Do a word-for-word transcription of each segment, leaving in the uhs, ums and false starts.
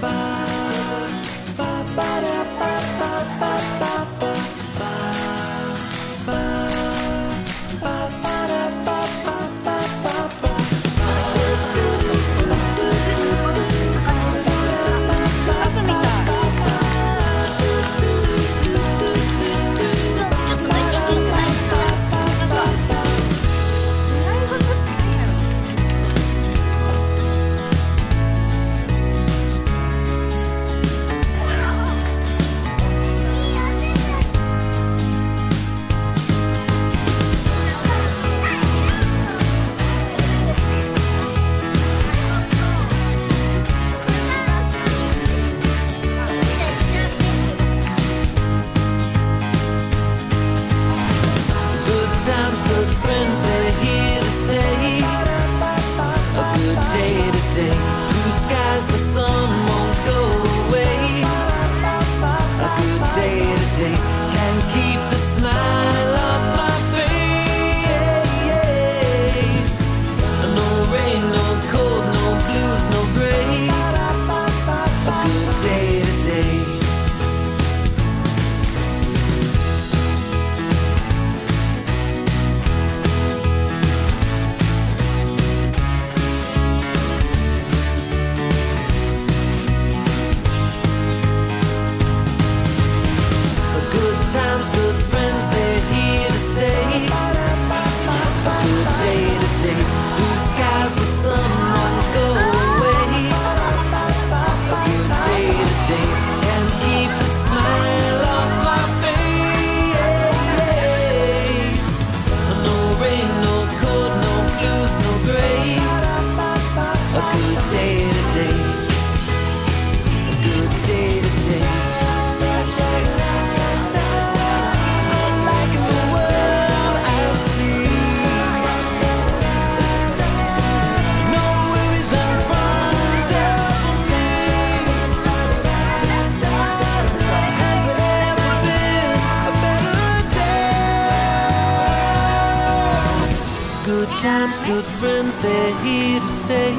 times, good friends, they're here to stay.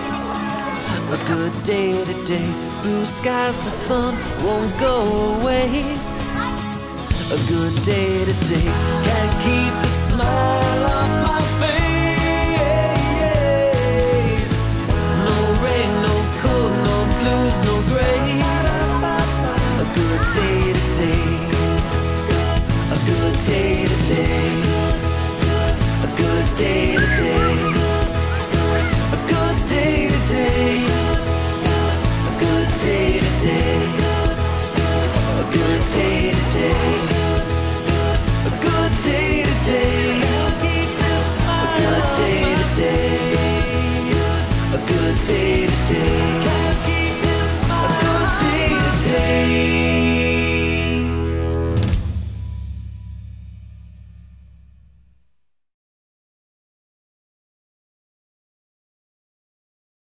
A good day today, blue skies, the sun won't go away. A good day today, can't keep the smile off my face. No rain, no cold, no blues, no gray. A good day today, a good day today. A good day today, a good day today, a good day today, a good day today, a good day today, keep this smile. A good day today, a good day today.